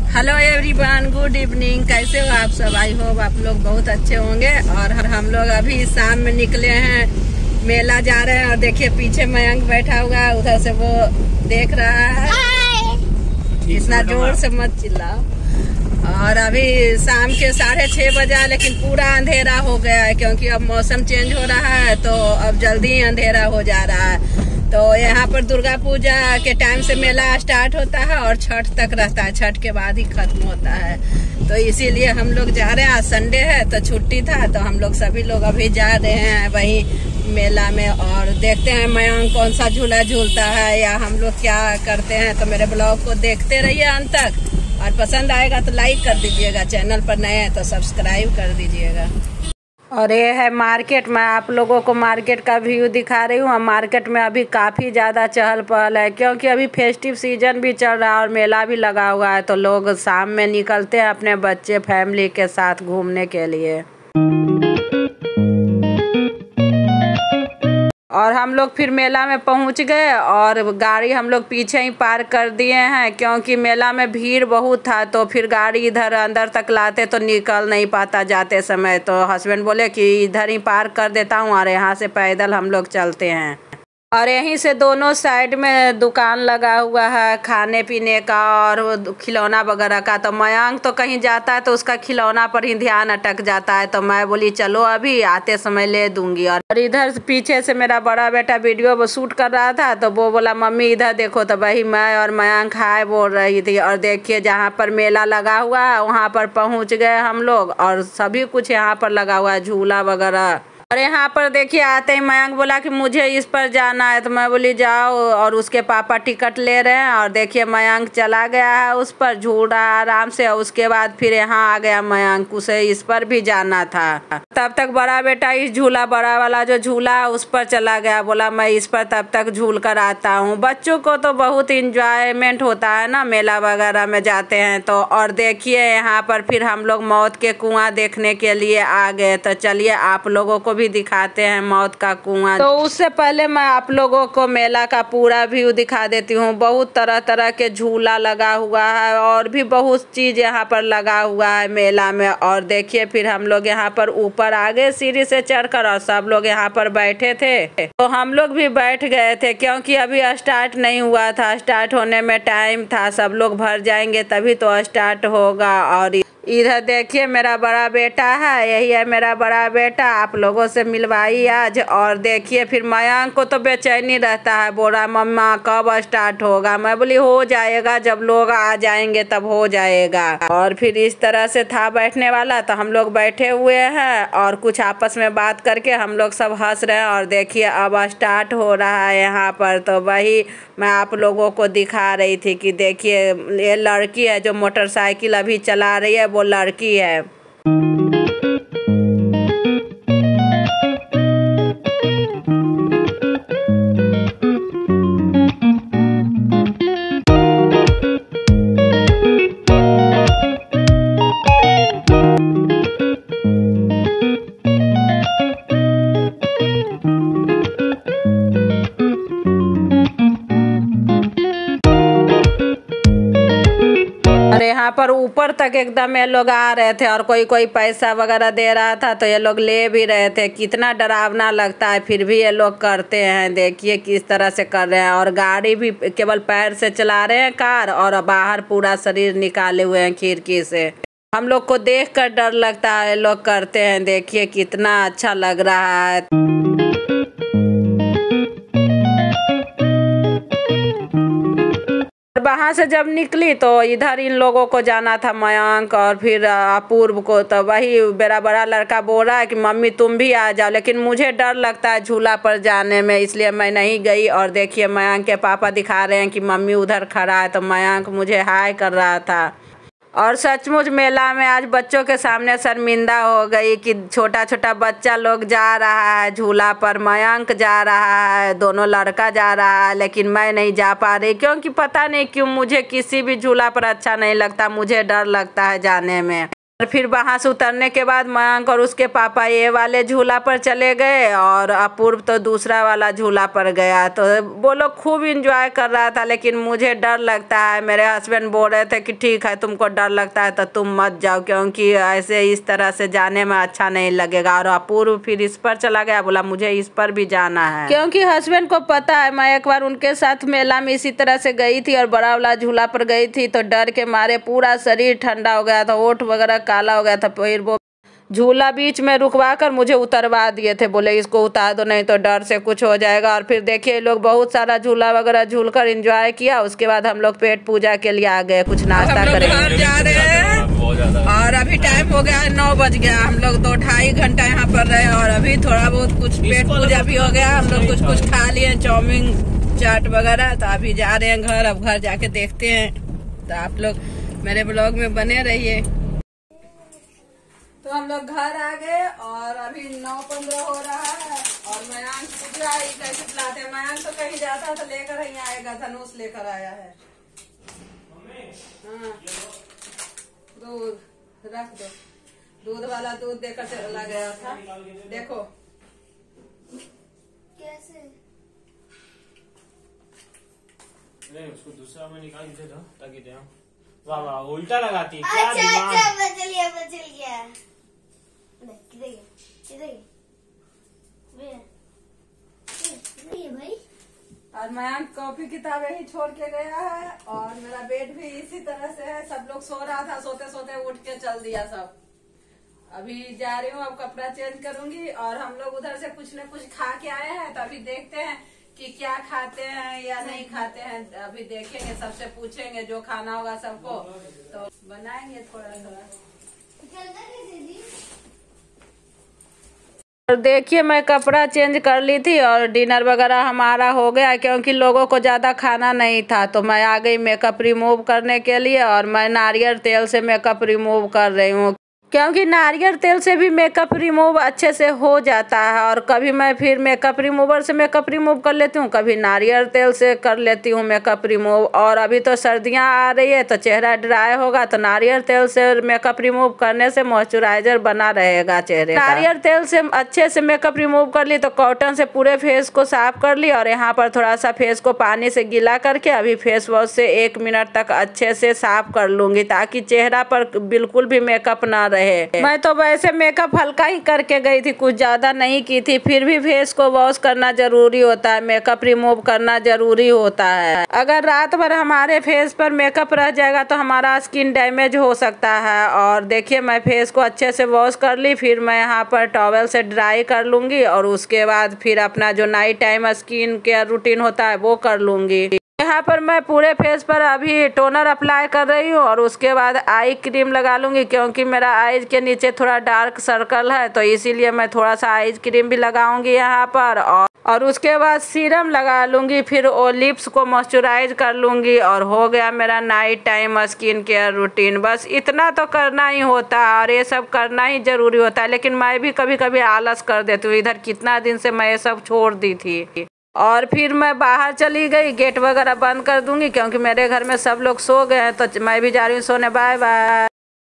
Hello everyone, good evening. कैसे हो आप सब? आई होप आप लोग बहुत अच्छे होंगे। और हम लोग अभी शाम में निकले हैं, मेला जा रहे हैं। और देखिए पीछे मयंक बैठा हुआ है, उधर से वो देख रहा है। इतना जोर से मत चिल्लाओ। और अभी शाम के 6:30 बजा, लेकिन पूरा अंधेरा हो गया है क्योंकि अब मौसम चेंज हो रहा है, तो अब जल्दी ही अंधेरा हो जा रहा है। तो यहाँ पर दुर्गा पूजा के टाइम से मेला स्टार्ट होता है और छठ तक रहता है, छठ के बाद ही खत्म होता है। तो इसीलिए हम लोग जा रहे हैं। आज संडे है तो छुट्टी था, तो हम लोग सभी लोग अभी जा रहे हैं वही मेला में। और देखते हैं मयंक कौन सा झूला झूलता है या हम लोग क्या करते हैं। तो मेरे ब्लॉग को देखते रहिए अंत तक, और पसंद आएगा तो लाइक कर दीजिएगा। चैनल पर नए हैं तो सब्सक्राइब कर दीजिएगा। और ये है मार्केट। मैं आप लोगों को मार्केट का व्यू दिखा रही हूँ। मार्केट में अभी काफ़ी ज़्यादा चहल पहल है क्योंकि अभी फेस्टिव सीजन भी चल रहा है और मेला भी लगा हुआ है। तो लोग शाम में निकलते हैं अपने बच्चे फैमिली के साथ घूमने के लिए। और हम लोग फिर मेला में पहुंच गए और गाड़ी हम लोग पीछे ही पार्क कर दिए हैं क्योंकि मेला में भीड़ बहुत था। तो फिर गाड़ी इधर अंदर तक लाते तो निकल नहीं पाता जाते समय। तो हस्बैंड बोले कि इधर ही पार्क कर देता हूँ और यहाँ से पैदल हम लोग चलते हैं। और यहीं से दोनों साइड में दुकान लगा हुआ है खाने पीने का और खिलौना वगैरह का। तो मयंक तो कहीं जाता है तो उसका खिलौना पर ही ध्यान अटक जाता है। तो मैं बोली चलो अभी आते समय ले दूंगी। और इधर पीछे से मेरा बड़ा बेटा वीडियो शूट कर रहा था, तो वो बोला मम्मी इधर देखो। तो वही मैं और मयंक हाय बोल रही थी। और देखिए जहाँ पर मेला लगा हुआ है वहाँ पर पहुँच गए हम लोग। और सभी कुछ यहाँ पर लगा हुआ है, झूला वगैरह। और यहाँ पर देखिए आते ही मयंक बोला कि मुझे इस पर जाना है। तो मैं बोली जाओ। और उसके पापा टिकट ले रहे हैं। और देखिए मयंक चला गया है उस पर, झूल रहा है आराम से। और उसके बाद फिर यहाँ आ गया मयंक, उसे इस पर भी जाना था। तब तक बड़ा बेटा इस झूला, बड़ा वाला जो झूला है उस पर चला गया। बोला मैं इस पर तब तक झूल कर आता हूँ। बच्चों को तो बहुत इंजॉयमेंट होता है ना, मेला वगैरह में जाते हैं तो। और देखिए यहाँ पर फिर हम लोग मौत के कुआं देखने के लिए आ गए। तो चलिए आप लोगों को भी दिखाते हैं मौत का कुआं। तो उससे पहले मैं आप लोगों को मेला का पूरा व्यू दिखा देती हूँ। बहुत तरह तरह के झूला लगा हुआ है और भी बहुत चीज यहाँ पर लगा हुआ है मेला में। और देखिए फिर हम लोग यहाँ पर ऊपर आ गए सीढ़ी से चढ़कर, और सब लोग यहाँ पर बैठे थे। तो हम लोग भी बैठ गए थे क्योंकि अभी स्टार्ट नहीं हुआ था, स्टार्ट होने में टाइम था। सब लोग भर जाएंगे तभी तो स्टार्ट होगा। और इधर देखिए मेरा बड़ा बेटा है, यही है मेरा बड़ा बेटा, आप लोगों से मिलवाई आज। और देखिए फिर मयंक को तो बेचैनी रहता है, बोल रहा मम्मा कब स्टार्ट होगा। मैं बोली हो जाएगा, जब लोग आ जाएंगे तब हो जाएगा। और फिर इस तरह से था बैठने वाला, तो हम लोग बैठे हुए हैं और कुछ आपस में बात करके हम लोग सब हंस रहे हैं। और देखिए अब स्टार्ट हो रहा है यहाँ पर। तो वही मैं आप लोगों को दिखा रही थी कि देखिए ये लड़की है जो मोटरसाइकिल अभी चला रही है, वो लड़की है। और यहाँ पर ऊपर तक एकदम ये लोग आ रहे थे और कोई कोई पैसा वगैरह दे रहा था, तो ये लोग ले भी रहे थे। कितना डरावना लगता है, फिर भी ये लोग करते हैं। देखिए किस तरह से कर रहे हैं। और गाड़ी भी केवल पैर से चला रहे हैं कार, और बाहर पूरा शरीर निकाले हुए हैं खिड़की से। हम लोग को देख कर डर लगता है, ये लोग करते हैं। देखिए कितना अच्छा लग रहा है। वहाँ से जब निकली तो इधर इन लोगों को जाना था, मयंक और फिर अपूर्व को। तो वही मेरा बड़ा लड़का बोल रहा है कि मम्मी तुम भी आ जाओ, लेकिन मुझे डर लगता है झूला पर जाने में, इसलिए मैं नहीं गई। और देखिए मयंक के पापा दिखा रहे हैं कि मम्मी उधर खड़ा है, तो मयंक मुझे हाय कर रहा था। और सचमुच मेला में आज बच्चों के सामने शर्मिंदा हो गई कि छोटा छोटा बच्चा लोग जा रहा है झूला पर, मयंक जा रहा है, दोनों लड़का जा रहा है, लेकिन मैं नहीं जा पा रही क्योंकि पता नहीं क्यों मुझे किसी भी झूला पर अच्छा नहीं लगता, मुझे डर लगता है जाने में। फिर वहाँ से उतरने के बाद मयंक और उसके पापा ये वाले झूला पर चले गए और अपूर्व तो दूसरा वाला झूला पर गया। तो वो लोग खूब इंजॉय कर रहा था, लेकिन मुझे डर लगता है। मेरे हस्बैंड बोल रहे थे कि ठीक है, तुमको डर लगता है तो तुम मत जाओ, क्योंकि ऐसे इस तरह से जाने में अच्छा नहीं लगेगा। और अपूर्व फिर इस पर चला गया, बोला मुझे इस पर भी जाना है, क्योंकि हस्बैंड को पता है मैं एक बार उनके साथ मेला में इसी तरह से गई थी और बड़ा वाला झूला पर गई थी। तो डर के मारे पूरा शरीर ठंडा हो गया था, ओठ वगैरह काला हो गया था। फिर वो झूला बीच में रुकवा कर मुझे उतरवा दिए थे, बोले इसको उतार दो नहीं तो डर से कुछ हो जाएगा। और फिर देखिए लोग बहुत सारा झूला वगैरह झूल कर एंजॉय किया। उसके बाद हम लोग पेट पूजा के लिए आ गए, कुछ नाश्ता करेंगे। जा रहे हैं और अभी टाइम हो गया है 9 बज गया। हम लोग 2-2.5 घंटा यहाँ पर रहे और अभी थोड़ा बहुत कुछ पेट पूजा भी हो गया। हम लोग कुछ खा लिए, चाउमीन चाट वगैरह। तो अभी जा रहे हैं घर। अब घर जाके देखते हैं। तो आप लोग मेरे ब्लॉग में बने रहिए। तो हम लोग घर आ गए और अभी 9:15 हो रहा है और मयंक पूछ रहा है कैसे पिलाते हैं। मयंक तो कहीं जाता तो लेकर ही आएगा, धनुष लेकर आया है। हाँ, दूध रख दो, दूध वाला दूध देकर चला गया था। देखो कैसे नहीं, उसको दूसरा में निकाल के दे दो ताकि दे। वाह वाह, उल्टा लगाती है क्या? अच्छा बचल गया भाई। और मयंक कॉपी किताबें ही छोड़ के गया है और मेरा बेड भी इसी तरह से है। सब लोग सो रहा था, सोते सोते उठ के चल दिया सब। अभी जा रही हूँ, अब कपड़ा चेंज करूंगी और हम लोग उधर से कुछ न कुछ खा के आए हैं। तो अभी देखते हैं कि क्या खाते हैं या नहीं खाते हैं। अभी देखेंगे, सबसे पूछेंगे, जो खाना होगा सबको तो बनाएंगे थोड़ा थोड़ा। और देखिए मैं कपड़ा चेंज कर ली थी और डिनर वगैरह हमारा हो गया, क्योंकि लोगों को ज़्यादा खाना नहीं था। तो मैं आ गई मेकअप रिमूव करने के लिए और मैं नारियल तेल से मेकअप रिमूव कर रही हूँ, क्योंकि नारियल तेल से भी मेकअप रिमूव अच्छे से हो जाता है। और कभी मैं फिर मेकअप रिमूवर से मेकअप रिमूव कर लेती हूँ, कभी नारियल तेल से कर लेती हूँ मेकअप रिमूव। और अभी तो सर्दियाँ आ रही है तो चेहरा ड्राई होगा, तो नारियल तेल से मेकअप रिमूव करने से मॉइस्चराइजर बना रहेगा चेहरे का। नारियल तेल से अच्छे से मेकअप रिमूव कर ली तो कॉटन से पूरे फेस को साफ कर ली और यहाँ पर थोड़ा सा फेस को पानी से गीला करके अभी फेस वॉश से 1 मिनट तक अच्छे से साफ कर लूंगी, ताकि चेहरा पर बिल्कुल भी मेकअप ना रहे। मैं तो वैसे मेकअप हल्का ही करके गई थी, कुछ ज्यादा नहीं की थी। फिर भी फेस को वॉश करना जरूरी होता है, मेकअप रिमूव करना जरूरी होता है। अगर रात भर हमारे फेस पर मेकअप रह जाएगा तो हमारा स्किन डैमेज हो सकता है। और देखिए मैं फेस को अच्छे से वॉश कर ली, फिर मैं यहाँ पर टॉवेल से ड्राई कर लूंगी और उसके बाद फिर अपना जो night time skin care routine होता है वो कर लूंगी। यहाँ पर मैं पूरे फेस पर अभी टोनर अप्लाई कर रही हूँ और उसके बाद आई क्रीम लगा लूँगी, क्योंकि मेरा आईज के नीचे थोड़ा डार्क सर्कल है तो इसीलिए मैं थोड़ा सा आईज क्रीम भी लगाऊंगी यहाँ पर। और उसके बाद सीरम लगा लूँगी, फिर वो लिप्स को मॉइस्चराइज कर लूँगी और हो गया मेरा night time skin care routine. बस इतना तो करना ही होता है और ये सब करना ही ज़रूरी होता है। लेकिन मैं भी कभी कभी आलस कर देती हूँ, इधर कितना दिन से मैं ये सब छोड़ दी थी। और फिर मैं बाहर चली गई, गेट वगैरह बंद कर दूंगी क्योंकि मेरे घर में सब लोग सो गए हैं। तो मैं भी जा रही हूँ सोने। Bye bye.